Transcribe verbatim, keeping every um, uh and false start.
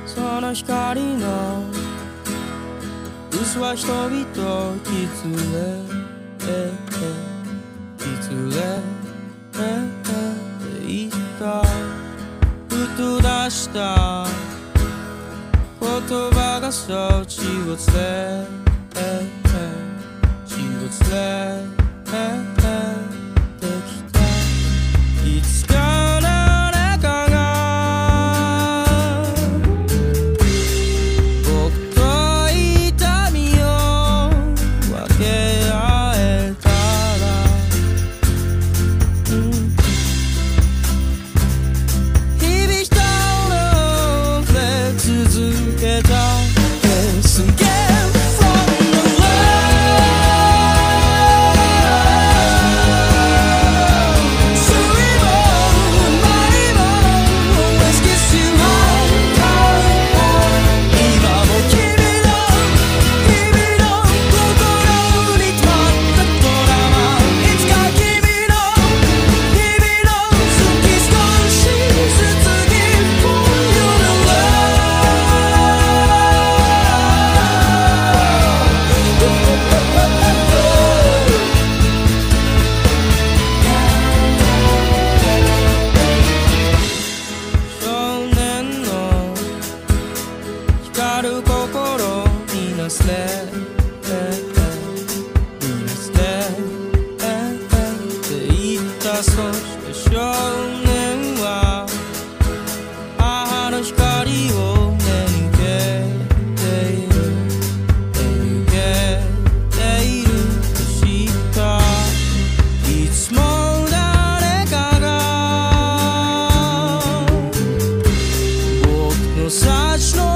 その光の嘘は人々をきつれきつれていったふと出した言葉がそう血をつれ血をつれてきたいつか誰かが僕と痛みを分け合えたら、うん、日々人の触れ続けた Yes, again from the love Sweet moon, my moon Always kiss you high, high, high 今も君の君の心に止まったドラマいつか君の君の好き少しずつ Give for your love少年の光る心みな捨てみな捨てって言ったそして少年は母の光を手抜けている手抜けていると知ったいつも誰かが僕の幸の